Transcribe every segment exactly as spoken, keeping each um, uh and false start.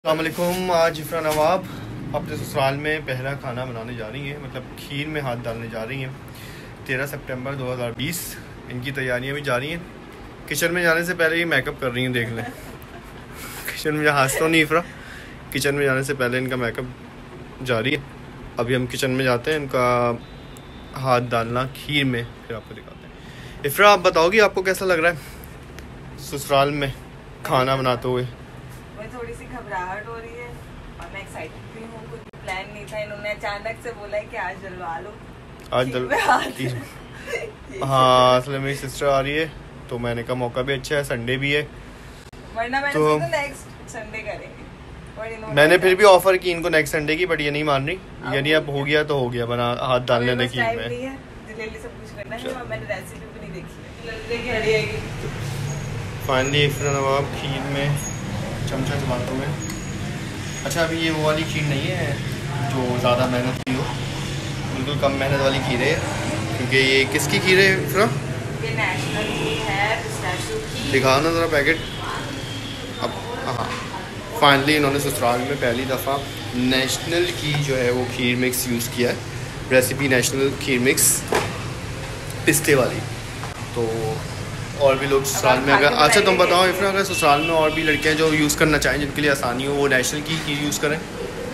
अस्सलाम वालेकुम। आज इफ्रा नवाब अपने ससुराल में पहला खाना बनाने जा रही हैं, मतलब खीर में हाथ डालने जा रही हैं। तेरह सितंबर दो हज़ार बीस इनकी तैयारियां भी जारी हैं। किचन में जाने से पहले ही मेकअप कर रही हैं, देख लें। किचन में हाथ तो नहीं इफ्रा, किचन में जाने से पहले इनका मेकअप जारी है। अभी हम किचन में जाते हैं, इनका हाथ डालना खीर में, फिर आपको दिखाते हैं। इफ्रा, आप बताओगी आपको कैसा लग रहा है ससुराल में खाना बनाते हुए? थोड़ी सी घबराहट हो रही है और मैं एक्साइटेड भी हूँ। कुछ प्लान नहीं था, इन्होंने अचानक से बोला है कि आज डलवा लो, आज डल हाँ, असल में मेरी सिस्टर आ रही है तो मैंने कहा मौका भी अच्छा है, संडे भी है, वरना मैंने तो नेक्स्ट संडे करेंगे। मैंने फिर भी ऑफर की इनको नेक्स्ट संडे की, बट ये नहीं मान रही। यानी अब हो गया तो हो गया, बना हाथ डालने लगी खीर में। सब कुछ करना है और मैंने रेसिपी भी नहीं देखी। फाइनली इफ्रा नवाब खीर में चमचा चलाते हुए। अच्छा, अभी ये वो वाली खीर नहीं है जो ज़्यादा मेहनत की हो, बिल्कुल कम मेहनत वाली खीर है। क्योंकि ये किसकी खीर है इफ्रा? ये नेशनल खीर है, पिस्ताशियो की। दिखाओ ना ज़रा पैकेट। अब हाँ, फाइनली इन्होंने ससुराल में पहली दफ़ा नेशनल की जो है वो खीर मिक्स यूज़ किया है। रेसिपी नेशनल खीर मिक्स पिस्ते वाली। तो और भी लोग ससुराल में अगर, अच्छा तुम बताओ इफ्रा, अगर ससुराल में और भी लड़कियां जो यूज़ करना चाहें, जिनके लिए आसानी हो, वो नेशनल की खीर यूज़ करें।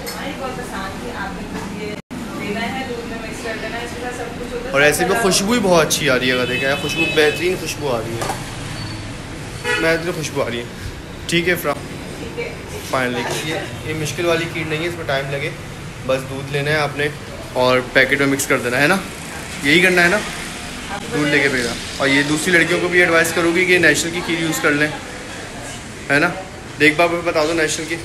और ऐसे भी खुशबू ही बहुत अच्छी आ रही है, अगर देखा है खुशबू, बेहतरीन खुशबू आ रही है, बेहतरीन खुशबू आ रही है। ठीक है इफ्रा, फाइनली ये ये मुश्किल वाली खीर नहीं है, इसमें टाइम लगे, बस दूध लेना है आपने और पैकेट में मिक्स कर देना है ना, यही करना है ना, दूध लेके भेजा। और ये दूसरी लड़कियों को भी एडवाइस करूँगी कि नेशनल की खीर यूज़ कर लें, है ना। देख बाबा बता दो नेशनल की।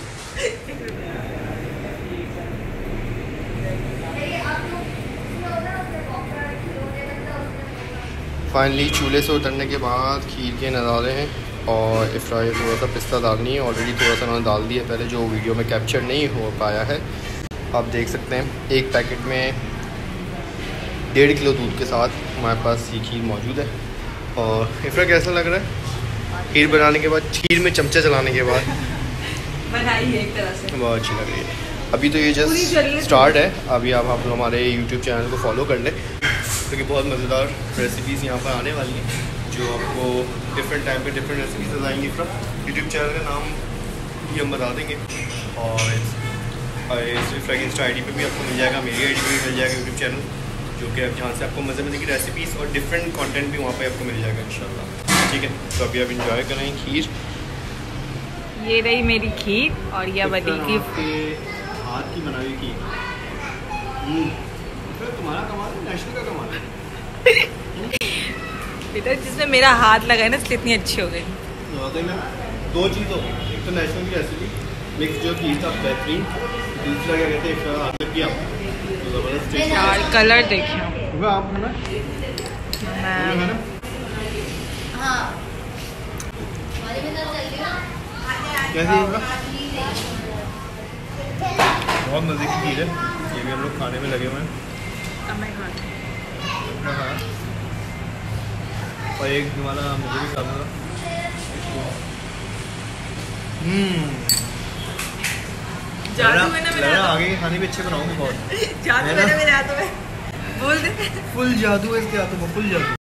फाइनली चूल्हे से उतरने के बाद खीर के नज़ारे हैं। और इफ्रा ये थोड़ा सा पिस्ता डालनी है, ऑलरेडी थोड़ा सा उन्होंने डाल दिया पहले, जो वीडियो में कैप्चर नहीं हो पाया है। आप देख सकते हैं एक पैकेट में डेढ़ किलो दूध के साथ हमारे पास ये खीर मौजूद है। और इफ्रा कैसा लग रहा है खीर बनाने के बाद, खीर में चमचा चलाने के बाद? बनाई है एक तरह से, बहुत अच्छी लग रही है। अभी तो ये जस्ट स्टार्ट है, अभी आप आप हमारे यूट्यूब चैनल को फॉलो कर लें, क्योंकि बहुत मज़ेदार रेसिपीज़ यहाँ पर आने वाली हैं, जो आपको डिफरेंट टाइम पे डिफरेंट रेसिपीज़ बताएंगे। इफ्रा यूट्यूब चैनल का नाम भी हम बता देंगे, और इफ्रा की इंस्टा आई डी पर भी आपको मिल जाएगा, मेरी आई डी पर भी मिल जाएगा यूट्यूब चैनल, जो कि अब जहाँ से आपको मज़े मज़े की रेसिपीज़ और डिफरेंट कंटेंट भी वहाँ पे आपको मिल जाएगा इंशाल्लाह। ठीक है, तो अभी आप इंजॉय करें खीर। ये रही मेरी खीर और यह बड़ी की हाथ की बनाई हुई खीर। तुम्हारा कमाल है, नेशनल का कमाल है बेटा, जिसमें मेरा हाथ लगा है ना, इसलिए इतनी अच्छी हो गई। वाकई में दो चीज़ हो गई, एक तो नेशनल की रेसिपी मिक्स जो खीर था बेहतरीन, दूसरा क्या कहते हैं हाथ किया यार, कलर देखिए आप है ना, मैं हाँ कैसी बहुत मज़े की खीर है। ये भी हम लोग खाने में लगे हुए हैं। हाँ, और एक वाला मुझे भी खाना था। जादू है ना मेरा, आगे के खाने भी अच्छे बनाऊंगा बहुत। जादू है ना मेरे हाथों में, बोल दे। फुल जादू है इसके हाथों में, फुल जादू।